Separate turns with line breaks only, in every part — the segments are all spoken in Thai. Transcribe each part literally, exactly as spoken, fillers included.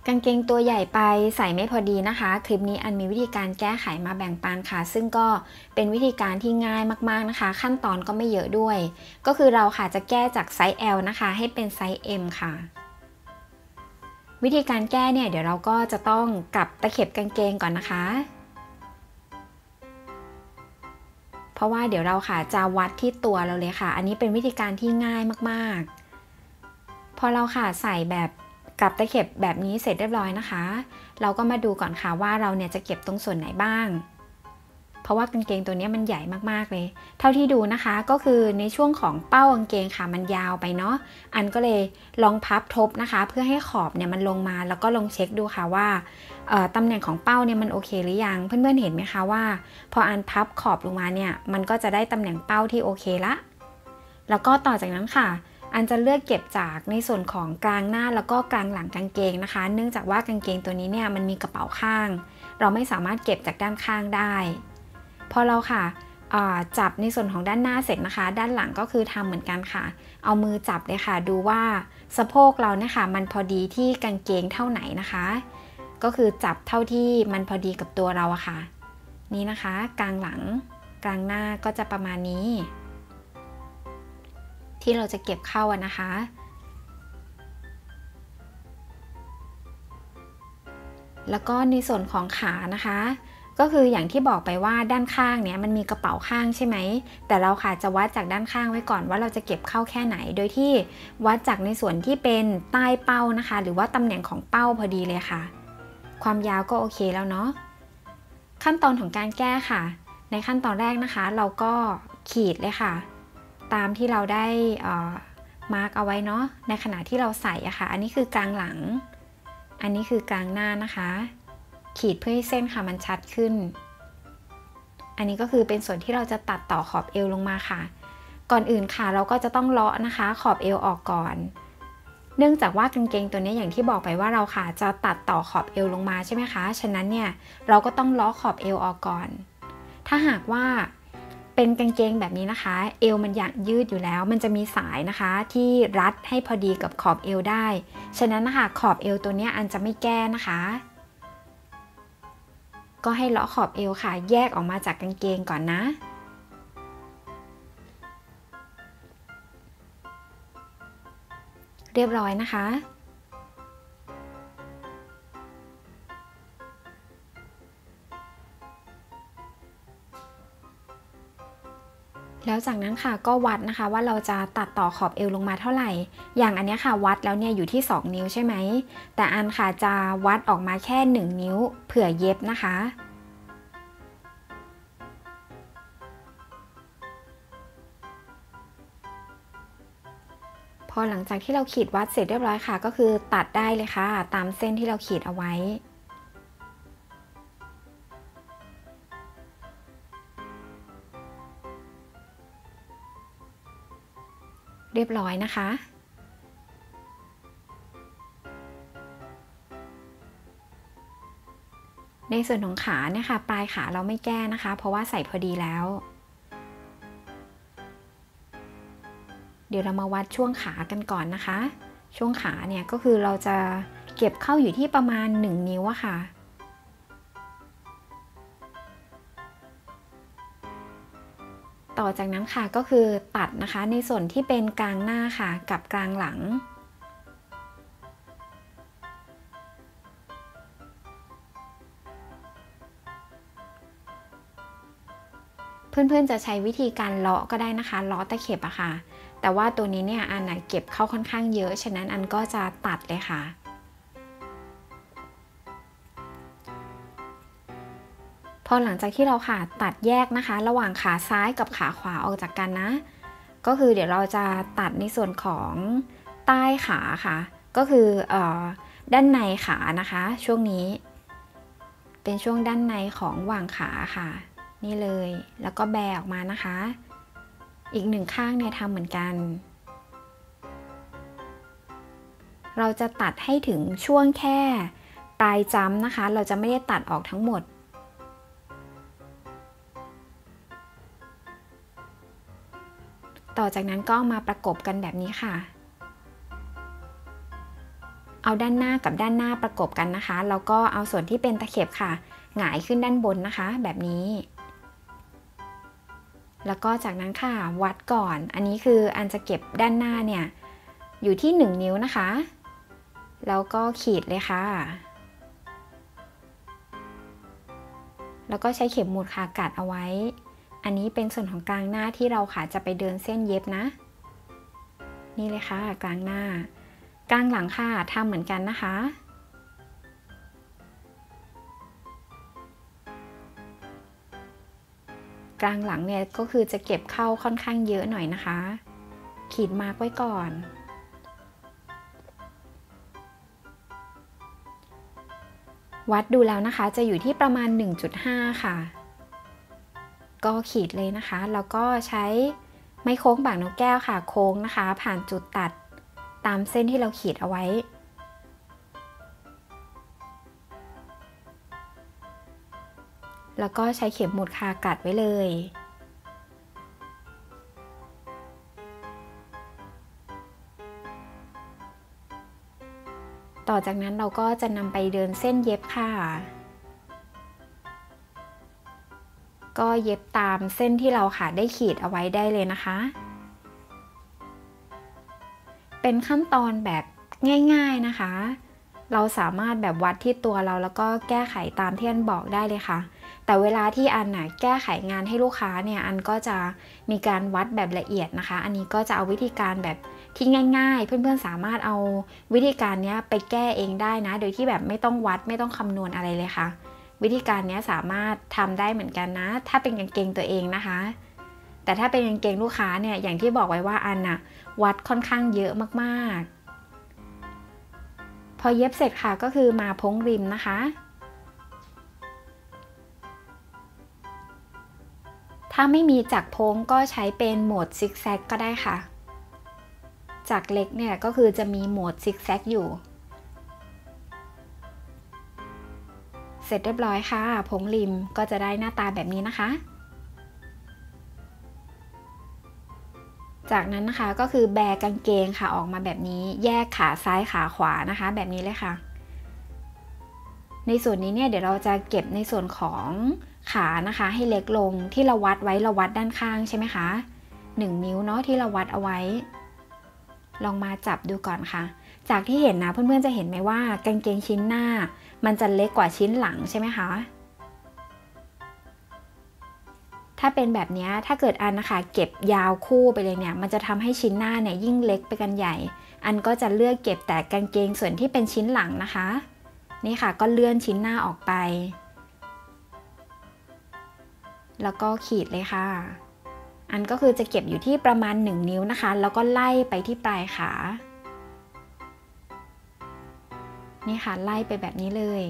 กางเกงตัวใหญ่ไปใส่ไม่พอดีนะคะคลิปนี้อันมีวิธีการแก้ไขมาแบ่งปันค่ะซึ่งก็เป็นวิธีการที่ง่ายมากๆนะคะขั้นตอนก็ไม่เยอะด้วยก็คือเราค่ะจะแก้จากไซส์ แอล นะคะให้เป็นไซส์ เอ็ม ค่ะวิธีการแก้เนี่ยเดี๋ยวเราก็จะต้องกลับตะเข็บกางเกงก่อนนะคะเพราะว่าเดี๋ยวเราค่ะจะวัดที่ตัวเราเลยค่ะอันนี้เป็นวิธีการที่ง่ายมากๆพอเราค่ะใส่แบบกลับตะเข็บแบบนี้เสร็จเรียบร้อยนะคะเราก็มาดูก่อนค่ะว่าเราเนี่ยจะเก็บตรงส่วนไหนบ้างเพราะว่ากางเกงตัวนี้มันใหญ่มากๆเลยเท่าที่ดูนะคะก็คือในช่วงของเป้ากางเกงค่ะมันยาวไปเนาะอันก็เลยลองพับทบนะคะเพื่อให้ขอบเนี่ยมันลงมาแล้วก็ลองเช็คดูค่ะว่าตำแหน่งของเป้าเนี่ยมันโอเคหรือยังเพื่อนๆเห็นไหมคะว่าพออันพับขอบลงมาเนี่ยมันก็จะได้ตำแหน่งเป้าที่โอเคละแล้วก็ต่อจากนั้นค่ะอันจะเลือกเก็บจากในส่วนของกลางหน้าแล้วก็กลางหลังกางเกงนะคะเนื่องจากว่ากางเกงตัวนี้เนี่ยมันมีกระเป๋าข้างเราไม่สามารถเก็บจากด้านข้างได้พอเราค่ะจับในส่วนของด้านหน้าเสร็จนะคะด้านหลังก็คือทำเหมือนกันค่ะเอามือจับเลยค่ะดูว่าสะโพกเราเนี่ยค่ะมันพอดีที่กางเกงเท่าไหนนะคะก็คือจับเท่าที่มันพอดีกับตัวเราอะค่ะนี่นะคะกลางหลังกลางหน้าก็จะประมาณนี้ที่เราจะเก็บเข้าอะนะคะแล้วก็ในส่วนของขานะคะก็คืออย่างที่บอกไปว่าด้านข้างเนี่ยมันมีกระเป๋าข้างใช่ไหมแต่เราค่ะจะวัดจากด้านข้างไว้ก่อนว่าเราจะเก็บเข้าแค่ไหนโดยที่วัดจากในส่วนที่เป็นใต้เป้านะคะหรือว่าตำแหน่งของเป้าพอดีเลยค่ะความยาวก็โอเคแล้วเนาะขั้นตอนของการแก้ค่ะในขั้นตอนแรกนะคะเราก็ขีดเลยค่ะตามที่เราได้มาร์กเอาไว้เนาะในขณะที่เราใส่อะค่ะอันนี้คือกลางหลังอันนี้คือกลางหน้านะคะขีดเพื่อให้เส้นค่ะมันชัดขึ้นอันนี้ก็คือเป็นส่วนที่เราจะตัดต่อขอบเอวลงมาค่ะก่อนอื่นค่ะเราก็จะต้องเลาะนะคะขอบเอวออกก่อนเนื่องจากว่ากางเกงตัวนี้อย่างที่บอกไปว่าเราค่ะจะตัดต่อขอบเอวลงมาใช่ไหมคะฉะนั้นเนี่ยเราก็ต้องเลาะขอบเอวออกก่อนถ้าหากว่าเป็นกางเกงแบบนี้นะคะเอวมันอยากยืดอยู่แล้วมันจะมีสายนะคะที่รัดให้พอดีกับขอบเอวได้ฉะนั้นนะคะขอบเอวตัวนี้อันจะไม่แก้นะคะก็ให้เลาะขอบเอวค่ะแยกออกมาจากกางเกงก่อนนะเรียบร้อยนะคะแล้วจากนั้นค่ะก็วัดนะคะว่าเราจะตัดต่อขอบเอวลงมาเท่าไหร่อย่างอันนี้ค่ะวัดแล้วเนี่ยอยู่ที่สองนิ้วใช่ไหมแต่อันค่ะจะวัดออกมาแค่หนึ่งนิ้วเผื่อเย็บนะคะพอหลังจากที่เราขีดวัดเสร็จเรียบร้อยค่ะก็คือตัดได้เลยค่ะตามเส้นที่เราขีดเอาไว้เรียบร้อยนะคะในส่วนของขาเนี่ยค่ะปลายขาเราไม่แก้นะคะเพราะว่าใส่พอดีแล้วเดี๋ยวเรามาวัดช่วงขากันก่อนนะคะช่วงขาเนี่ยก็คือเราจะเก็บเข้าอยู่ที่ประมาณหนึ่งนิ้วอะค่ะต่อจากนั้นค่ะก็คือตัดนะคะในส่วนที่เป็นกลางหน้าค่ะกับกลางหลังเพื่อนๆจะใช้วิธีการเลาะก็ได้นะคะเลาะตะเข็บอะค่ะแต่ว่าตัวนี้เนี่ยอันเก็บเข้าค่อนข้างเยอะฉะนั้นอันก็จะตัดเลยค่ะพอหลังจากที่เราค่ะตัดแยกนะคะระหว่างขาซ้ายกับขาขวาออกจากกันนะก็คือเดี๋ยวเราจะตัดในส่วนของใต้ขาค่ะก็คืออด้านในขานะคะช่วงนี้เป็นช่วงด้านในของหว่างขาค่ะนี่เลยแล้วก็แบออกมานะคะอีกหนึ่งข้างเนี่ยทำเหมือนกันเราจะตัดให้ถึงช่วงแค่ปลายจ้ำนะคะเราจะไม่ได้ตัดออกทั้งหมดต่อจากนั้นก็มาประกบกันแบบนี้ค่ะเอาด้านหน้ากับด้านหน้าประกบกันนะคะแล้วก็เอาส่วนที่เป็นตะเข็บค่ะหงายขึ้นด้านบนนะคะแบบนี้แล้วก็จากนั้นค่ะวัดก่อนอันนี้คืออันจะเก็บด้านหน้าเนี่ยอยู่ที่หนึ่งนิ้วนะคะแล้วก็ขีดเลยค่ะแล้วก็ใช้เข็มหมุดค่ะกัดเอาไว้อันนี้เป็นส่วนของกลางหน้าที่เราค่ะจะไปเดินเส้นเย็บนะนี่เลยค่ะกลางหน้ากลางหลังค่ะทำเหมือนกันนะคะกลางหลังเนี่ยก็คือจะเก็บเข้าค่อนข้างเยอะหน่อยนะคะขีดมาร์กไว้ก่อนวัดดูแล้วนะคะจะอยู่ที่ประมาณ หนึ่งจุดห้า ค่ะก็ขีดเลยนะคะแล้วก็ใช้ไม้โค้งบากนกแก้วค่ะโค้งนะคะผ่านจุดตัดตามเส้นที่เราขีดเอาไว้แล้วก็ใช้เข็มหมุดค่ะกัดไว้เลยต่อจากนั้นเราก็จะนำไปเดินเส้นเย็บค่ะก็เย็บตามเส้นที่เราค่ะได้ขีดเอาไว้ได้เลยนะคะเป็นขั้นตอนแบบง่ายๆนะคะเราสามารถแบบวัดที่ตัวเราแล้วก็แก้ไขตามที่อันบอกได้เลยค่ะแต่เวลาที่อันน่ะแก้ไขงานให้ลูกค้าเนี่ยอันก็จะมีการวัดแบบละเอียดนะคะอันนี้ก็จะเอาวิธีการแบบที่ง่ายๆเพื่อนๆสามารถเอาวิธีการนี้ไปแก้เองได้นะโดยที่แบบไม่ต้องวัดไม่ต้องคำนวณอะไรเลยค่ะวิธีการนี้สามารถทำได้เหมือนกันนะถ้าเป็นกางเกงตัวเองนะคะแต่ถ้าเป็นกางเกงลูกค้าเนี่ยอย่างที่บอกไว้ว่าอันน่ะวัดค่อนข้างเยอะมากๆพอเย็บเสร็จค่ะก็คือมาพ้งริมนะคะถ้าไม่มีจักรพ้งก็ใช้เป็นโหมดซิกแซกก็ได้ค่ะจักรเล็กเนี่ยก็คือจะมีโหมดซิกแซกอยู่เสร็จเรียบร้อยค่ะพ้งริมก็จะได้หน้าตาแบบนี้นะคะจากนั้นนะคะก็คือแบกางเกงค่ะออกมาแบบนี้แยกขาซ้ายขาขวานะคะแบบนี้เลยค่ะในส่วนนี้เนี่ยเดี๋ยวเราจะเก็บในส่วนของขานะคะให้เล็กลงที่เราวัดไว้เราวัดด้านข้างใช่ไหมคะหนึ่งนิ้วเนาะที่เราวัดเอาไว้ลองมาจับดูก่อนค่ะจากที่เห็นนะเพื่อนๆจะเห็นไหมว่ากางเกงชิ้นหน้ามันจะเล็กกว่าชิ้นหลังใช่ไหมคะถ้าเป็นแบบนี้ถ้าเกิดอันนะคะเก็บยาวคู่ไปเลยเนี่ยมันจะทำให้ชิ้นหน้าเนี่ยยิ่งเล็กไปกันใหญ่อันก็จะเลือกเก็บแต่กางเกงส่วนที่เป็นชิ้นหลังนะคะนี่ค่ะก็เลื่อนชิ้นหน้าออกไปแล้วก็ขีดเลยค่ะอันก็คือจะเก็บอยู่ที่ประมาณหนึ่งนิ้วนะคะแล้วก็ไล่ไปที่ปลายขานี่ค่ะไล่ไปแบบนี้เลย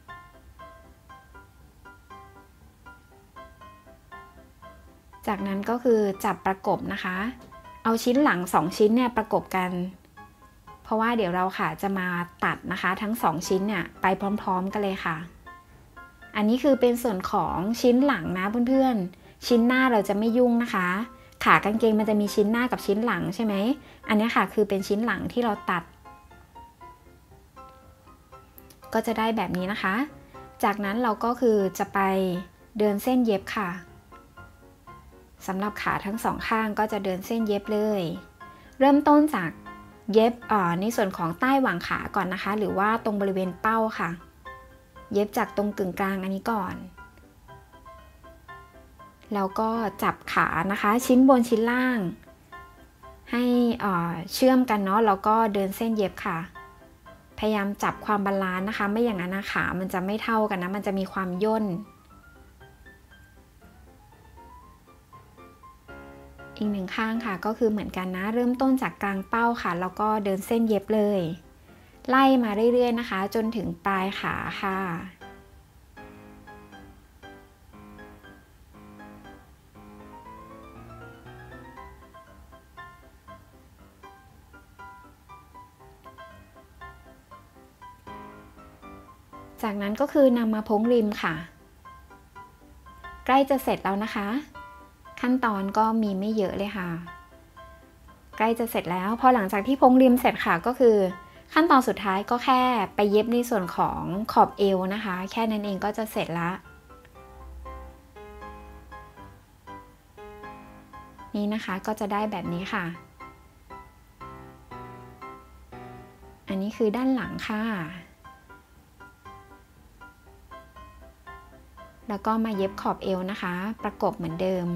จากนั้นก็คือจับประกบนะคะเอาชิ้นหลังสองชิ้นเนี่ยประกบกันเพราะว่าเดี๋ยวเราค่ะจะมาตัดนะคะทั้งสองชิ้นเนี่ยไปพร้อมๆกันเลยค่ะอันนี้คือเป็นส่วนของชิ้นหลังนะเพื่อนๆชิ้นหน้าเราจะไม่ยุ่งนะคะขากางเกงมันจะมีชิ้นหน้ากับชิ้นหลังใช่ไหมอันนี้ค่ะคือเป็นชิ้นหลังที่เราตัดก็จะได้แบบนี้นะคะจากนั้นเราก็คือจะไปเดินเส้นเย็บค่ะสำหรับขาทั้งสองข้างก็จะเดินเส้นเย็บเลยเริ่มต้นจากเย็บในส่วนของใต้หว่างขาก่อนนะคะหรือว่าตรงบริเวณเป้าค่ะเย็บจากตรงกึ่งกลางอันนี้ก่อนแล้วก็จับขานะคะชิ้นบนชิ้นล่างให้เชื่อมกันเนาะแล้วก็เดินเส้นเย็บค่ะพยายามจับความบาลานซ์นะคะไม่อย่างนั้นขามันจะไม่เท่ากันนะมันจะมีความย่นอีกหนึ่งข้างค่ะก็คือเหมือนกันนะเริ่มต้นจากกลางเป้าค่ะแล้วก็เดินเส้นเย็บเลยไล่มาเรื่อยๆนะคะจนถึงปลายขาค่ะจากนั้นก็คือนำมาพ้งริมค่ะใกล้จะเสร็จแล้วนะคะขั้นตอนก็มีไม่เยอะเลยค่ะใกล้จะเสร็จแล้วพอหลังจากที่พ้งริมเสร็จค่ะก็คือขั้นตอนสุดท้ายก็แค่ไปเย็บในส่วนของขอบเอวนะคะแค่นั้นเองก็จะเสร็จละนี่นะคะก็จะได้แบบนี้ค่ะอันนี้คือด้านหลังค่ะแล้วก็มาเย็บขอบเอวนะคะประกบเหมือนเดิม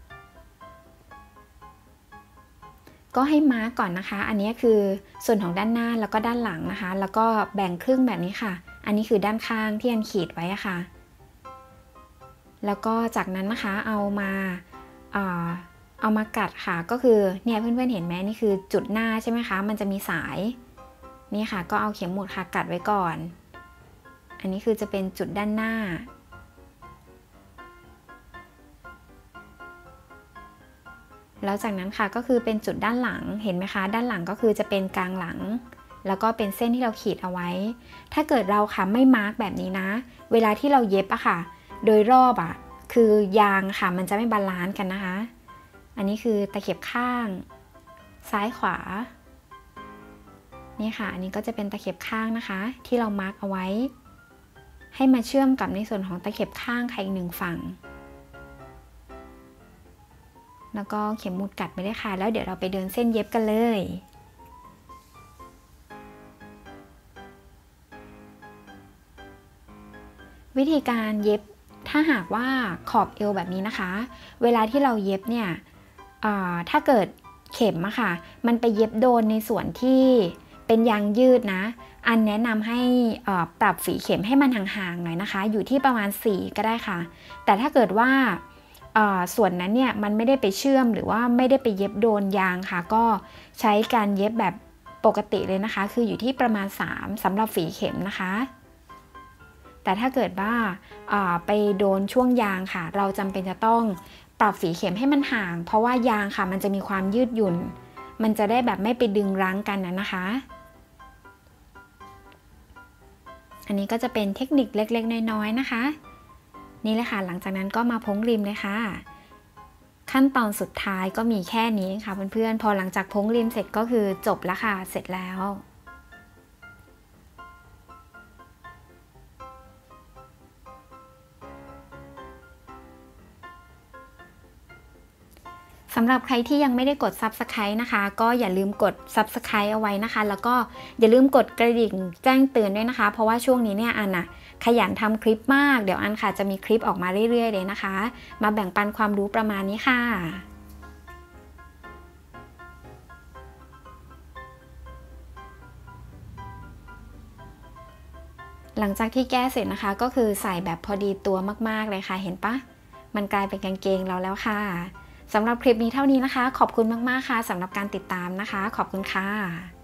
ก็ให้มาร์กก่อนนะคะอันนี้คือส่วนของด้านหน้าแล้วก็ด้านหลังนะคะแล้วก็แบ่งครึ่งแบบนี้ค่ะอันนี้คือด้านข้างที่อันขีดไว้อะค่ะแล้วก็จากนั้นนะคะเอามาเอามากัดค่ะก็คือเนี่ยเพื่อนๆเห็นไหมนี่คือจุดหน้าใช่ไหมคะมันจะมีสายนี่ค่ะก็เอาเข็มหมุดค่ะกัดไว้ก่อนอันนี้คือจะเป็นจุดด้านหน้าแล้วจากนั้นค่ะก็คือเป็นจุดด้านหลังเห็นไหมคะด้านหลังก็คือจะเป็นกลางหลังแล้วก็เป็นเส้นที่เราขีดเอาไว้ถ้าเกิดเราค่ะไม่มาร์กแบบนี้นะเวลาที่เราเย็บอะค่ะโดยรอบอะคือยางค่ะมันจะไม่บาลานซ์กันนะคะอันนี้คือตะเข็บข้างซ้ายขวานี่ค่ะอันนี้ก็จะเป็นตะเข็บข้างนะคะที่เรามาร์กเอาไว้ให้มาเชื่อมกับในส่วนของตะเข็บข้างค่ะอีกหนึ่งฝั่งแล้วก็เข็มหมุดกัดไปเลยค่ะแล้วเดี๋ยวเราไปเดินเส้นเย็บกันเลยวิธีการเย็บถ้าหากว่าขอบเอวแบบนี้นะคะเวลาที่เราเย็บเนี่ยถ้าเกิดเข็มอะค่ะมันไปเย็บโดนในส่วนที่เป็นยางยืดนะอันแนะนำให้ปรับฝีเข็มให้มันห่างๆหน่อยนะคะอยู่ที่ประมาณสี่ก็ได้ค่ะแต่ถ้าเกิดว่าส่วนนั้นเนี่ยมันไม่ได้ไปเชื่อมหรือว่าไม่ได้ไปเย็บโดนยางค่ะก็ใช้การเย็บแบบปกติเลยนะคะคืออยู่ที่ประมาณสามสำหรับฝีเข็มนะคะแต่ถ้าเกิดว่าไปโดนช่วงยางค่ะเราจำเป็นจะต้องปรับฝีเข็มให้มันห่างเพราะว่ายางค่ะมันจะมีความยืดหยุ่นมันจะได้แบบไม่ไปดึงรั้งกันนะนะคะอันนี้ก็จะเป็นเทคนิคเล็กๆน้อยๆนะคะนี่เลยค่ะหลังจากนั้นก็มาพ้งริมเลยค่ะขั้นตอนสุดท้ายก็มีแค่นี้ค่ะเพื่อนๆพอหลังจากพ้งริมเสร็จก็คือจบแล้วค่ะเสร็จแล้วสำหรับใครที่ยังไม่ได้กด ซับสไครบ์ นะคะก็อย่าลืมกด ซับสไครบ์ เอาไว้นะคะแล้วก็อย่าลืมกดกระดิ่งแจ้งเตือนด้วยนะคะเพราะว่าช่วงนี้เนี่ยอันน่ะขยันทำคลิปมากเดี๋ยวอันค่ะจะมีคลิปออกมาเรื่อยๆเลยนะคะมาแบ่งปันความรู้ประมาณนี้ค่ะหลังจากที่แก้เสร็จนะคะก็คือใส่แบบพอดีตัวมากๆเลยค่ะเห็นปะมันกลายเป็นกางเกงเราแล้วค่ะสำหรับคลิปนี้เท่านี้นะคะขอบคุณมากๆค่ะสำหรับการติดตามนะคะขอบคุณค่ะ